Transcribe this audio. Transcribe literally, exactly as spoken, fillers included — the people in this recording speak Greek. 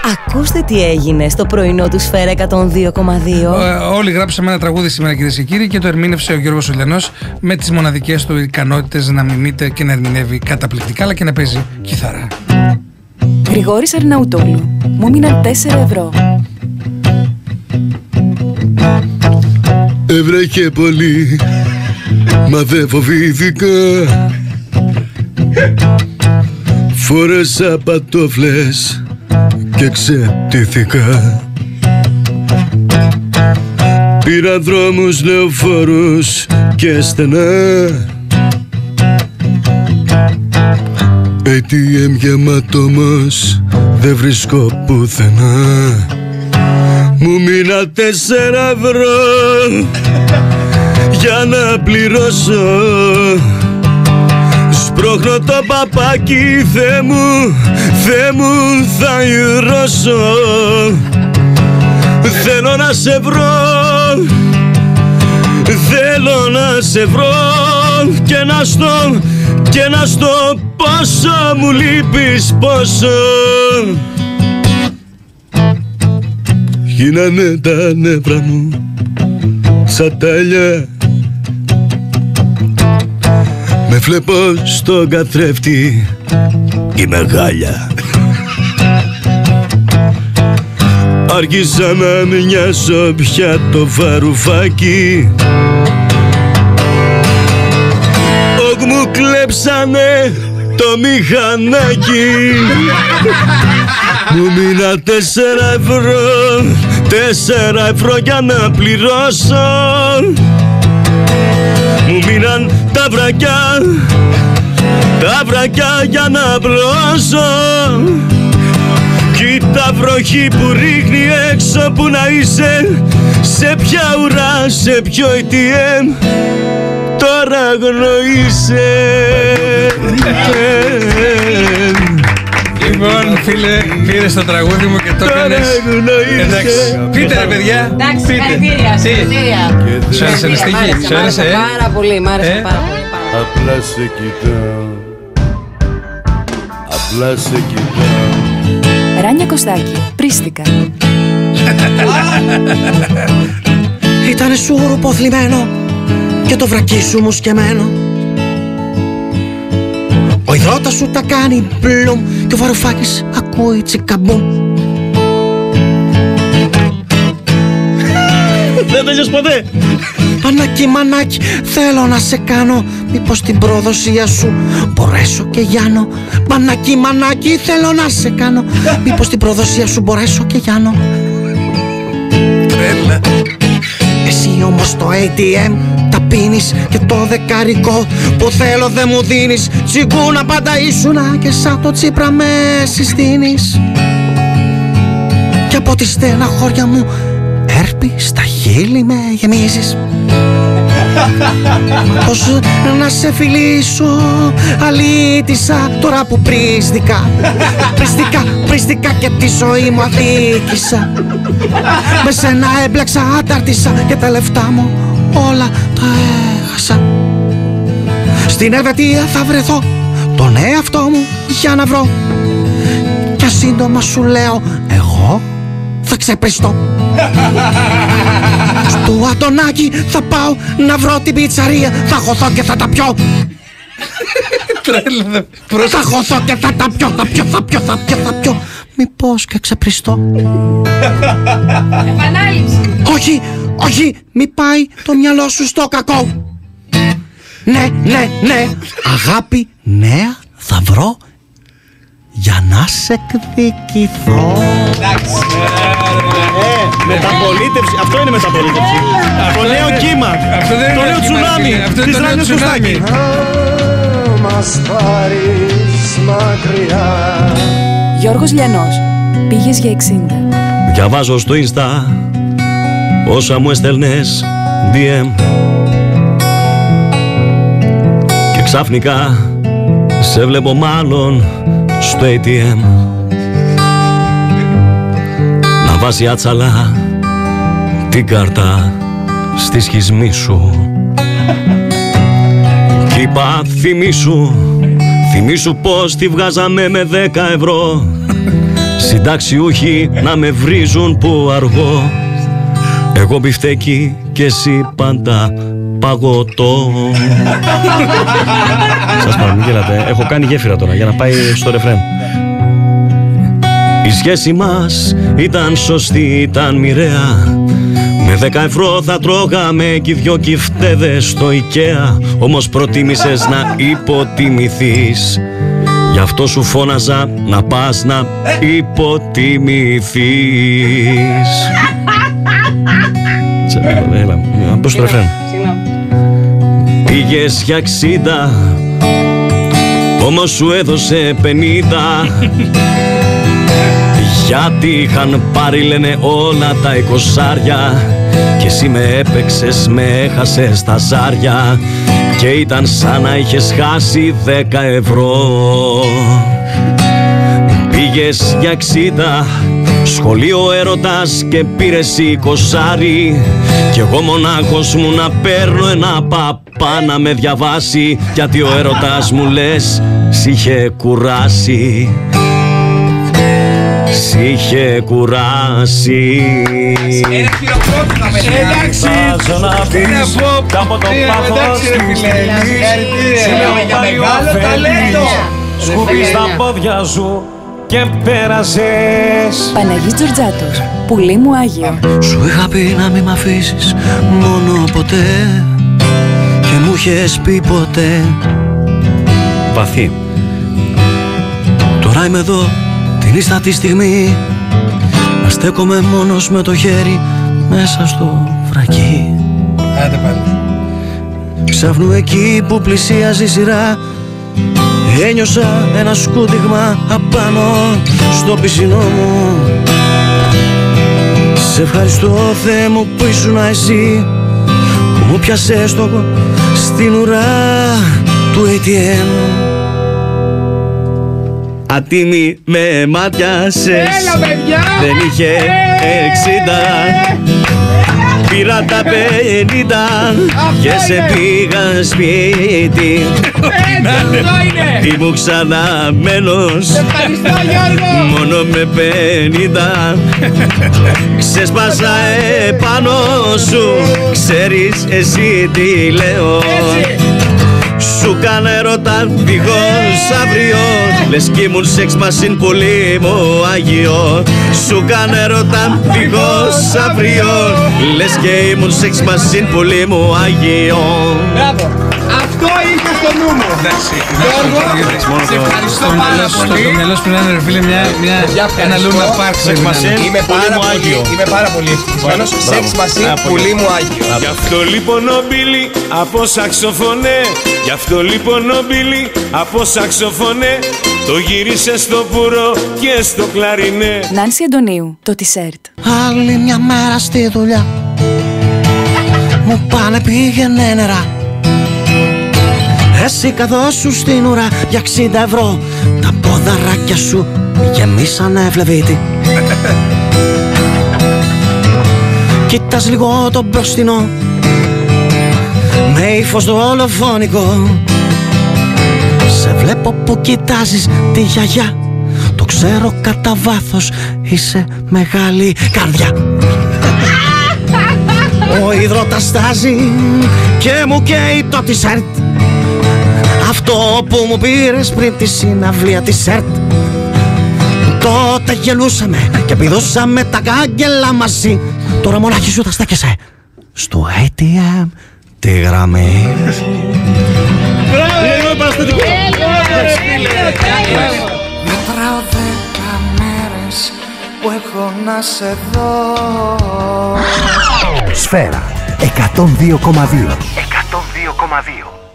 Ακούστε τι έγινε στο πρωινό του Σφαίρα εκατόν δύο κόμμα δύο. Ε, όλοι γράψαμε ένα τραγούδι σήμερα, κυρίες και κύριοι, και το ερμήνευσε ο Γιώργος Ολιανός με τις μοναδικές του ικανότητες να μιμείται και να ερμηνεύει καταπληκτικά, αλλά και να παίζει κιθάρα. Γρηγόρης Αρναουτόλου. Μου μείναν τέσσερα ευρώ. Έβρεχε πολύ, μα δεν φοβήθηκα. Φόρεσα πατόφλες και ξετήθηκα. Πήρα δρόμους, λεωφόρους και στενά. έι τι εμ γεμάτο όμως δεν βρίσκω πουθενά. Μου μείνα τέσσερα ευρώ για να πληρώσω. Σπρώχνω το παπάκι, Θεέ μου, Θεέ μου, θα ηρώσω. Θέλω να σε βρω, θέλω να σε βρω και να στο, και να στο πόσο μου λείπεις, πόσο. Γίνανε τα νεύρα μου σαν τέλεια. Με βλέπω στον καθρέφτη, είμαι γάλια. Άρχισα να μοιάζω πια το βαρουφάκι. Ωκ, μου κλέψανε το μηχανάκι. Μου μείνα τέσσερα ευρώ, τέσσερα ευρώ για να πληρώσω. Μου μείναν τα βρακιά, τα βρακιά για να πλώσω. Κοίτα βροχή που ρίχνει έξω, που να είσαι, σε ποια ουρά, σε ποιο έι τι εμ τώρα γνωρίζε. Λοιπόν, φίλε, πήρες το τραγούδι μου και το έκανες. Εντάξει, πείτε ρε παιδιά. Εντάξει, συγχαρητήρια, συγχαρητήρια. Σου άρεσε η στίχη, σου άρεσε? Πάρα πολύ, μ' άρεσε πάρα πολύ. Απλά σε κοιτάω, απλά σε κοιτάω. Ράνια Κωστάκη, Πρίστικα. Ήτανε σούρουπο θλιμμένο και το βρακί σου μου σκεμμένο. Ο υδρότας σου τα κάνει πλουμ και ο Βαρουφάκης ακούει τσικαμπούμ. Δεν τέλειωσε ποτέ. Μανάκι, μανάκι, θέλω να σε κάνω. Μήπως την προδοσία σου μπορέσω και γιάνω. Μανάκι, μανάκι, θέλω να σε κάνω. Μήπως την προδοσία σου μπορέσω και γιάνω. Τρέλα. Εσύ όμως το έι τι εμ τα πίνεις και το δεκαρικό που θέλω δεν μου δίνεις. Τσιγκούνα πάντα ήσουνα και σαν το Τσίπρα με συστήνεις. Και από τη στεναχώρια μου έρπη στα χείλη με γεμίζεις. Πώς να σε φιλήσω, αλήτησα τώρα που πρίστικα. Πρίστικα, πρίστικα και τη ζωή μου αδίκησα. Με σένα έμπλεξα, αντάρτησα και τα λεφτά μου όλα τα έχασα. Στην Ελβετία θα βρεθώ τον εαυτό μου για να βρω. Και σύντομα σου λέω εγώ θα ξεπριστώ. Στου Αντωνάκη θα πάω να βρω την πιτσαρία. Θα χωθώ και θα τα πιω. Τρέλα. Θα χωθώ και θα τα πιω. Θα πιω, θα πιω, θα πιω, θα πιω. Μήπως και ξεπριστώ. Επανάληψη. Όχι, όχι, μη πάει το μυαλό σου στο κακό. Ναι, ναι, ναι, αγάπη νέα θα βρω για να σε εκδικηθώ. Εντάξει. Μεταπολίτευση, αυτό είναι μεταπολίτευση. Το νέο κύμα, το νέο τσουνάμι της Ράνιας Κωστάκη. Μας πάρεις μακριά. Γιώργος Λιανός, πήγες για εξήντα. Διαβάζω στο Insta όσα μου έστελνες ντι εμ και ξαφνικά σε βλέπω μάλλον στο έι τι εμ να βάζει άτσαλα την κάρτα στη σχισμή σου. Κι είπα θυμήσου, θυμήσου πως τη βγάζαμε με δέκα ευρώ Συνταξιούχοι να με βρίζουν που αργώ, εγώ μπιφτέκι και εσύ πάντα παγωτό. Σας παρακαλώ, μην γελάτε, έχω κάνει γέφυρα τώρα για να πάει στο ρεφρέν. Η σχέση μας ήταν σωστή, ήταν μοιραία. Με δέκα ευρώ θα τρώγαμε κι δυο κυφτέδες στο IKEA. Όμως προτίμησες να υποτιμηθείς, γι' αυτό σου φώναζα να πας να υποτιμηθείς. Έλα, να πω στο ρεφρέν. Πήγες για εξήντα, όμως σου έδωσε πενήντα. Γιατί είχαν πάρει λένε όλα τα εικοσάρια, και εσύ με έπαιξες, με έχασες τα ζάρια, και ήταν σαν να είχες χάσει δέκα ευρώ. Πήγες για εξήντα, σχολείο έρωτας και πήρες εικοσάρι, κι εγώ μονάχος μου να παίρνω ένα παπά να με διαβάσει, γιατί ο έρωτας μου λες σ' είχε κουράσει. Σ' είχε κουράσει. Ένα χειροκρότημα με εντάξει. Τι να πω. Από το πάθος του λέω για μεγάλο ταλέντο. Σκουπείς τα πόδια σου και πέρασες. Παναγής Τζορτζάτος, πουλί μου Άγιο. Σου είχα πει να μη μ' αφήσεις μόνο ποτέ, και μου είχες πει ποτέ. Βαθύ. Τώρα είμαι εδώ την ίστατη στιγμή, να στέκομαι μόνος με το χέρι μέσα στο βρακί. Άντε πάλι. Ξαφνού εκεί που πλησίαζε η σειρά, ένιωσα ένα σκούδιγμα απάνω στο πισινό μου. Σε ευχαριστώ Θεέ μου που ήσουν εσύ, που μου πιάσες το στην ουρά του έι τι εμ. Ατίμη με μάτιασες, έλα παιδιά, δεν είχε εξήντα, πήρα τα πενήντα και σε πήγα σπίτι. Ήμουν ξαναμένος, μόνο με πενήντα. Ξέσπασα επάνω σου, ξέρεις εσύ τι λέω. Σου κάνω έρωτα δίχως αύριο, λες κι ήμουν σεξ μασίν πουλί μου Άγιο. Σου κάνω έρωτα δίχως αύριο, λες κι ήμουν σεξ μασίν πουλί μου Άγιο. Μπράβο, αυτό είχε στο νου μου. Εντάξει, Γιώργο, σε ευχαριστώ πάρα πολύ. Στο μυαλό σου πρέπει να είναι ρε φίλε ένα Λούνα Πάρκ. Σεξ μασίν πουλί μου Άγιο. Είμαι πάρα πολύ ευτυχισμένος. Σεξ μασίν πουλί μου Άγιο. Γι' αυτό λοιπόν ο Μπίλι από σαξοφωνέ, γι' αυτό λοιπόν ο Μπίλι από σαξοφωνέ, το γύρισε στο πουρό και στο κλαρινέ. Νάνση Αντωνίου, το τισέρτ. Άλλη μια μέρα στη δουλειά, μου πάνε πήγαινε νερά. Εσύ καθόσου στην ουρά για εξήντα ευρώ, τα ποδαράκια σου γεμίσανε βλεβίτη. Κοίτας λίγο το μπροστινό με ύφος δολοφόνικο. Σε βλέπω που κοιτάζεις τη γιαγιά, το ξέρω κατά βάθος είσαι μεγάλη καρδιά. Ο υδρότας στάζει και μου καίει το τισέρτ, αυτό που μου πήρες πριν τη συναυλία της ΕΡΤ. Τότε γελούσαμε και πηδούσαμε τα κάγκελα μαζί, τώρα μονάχη σου θα στέκεσαι στο έι τι εμ τη γραμμή. Μετράω δέκα μέρες που έχω να σε δω. Σφαίρα εκατόν δύο κόμμα δύο. εκατόν δύο κόμμα δύο.